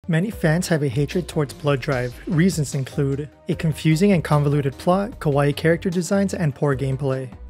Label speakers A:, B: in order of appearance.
A: Many fans have a hatred towards Blood Drive. Reasons include a confusing and convoluted plot, kawaii character designs, and poor gameplay.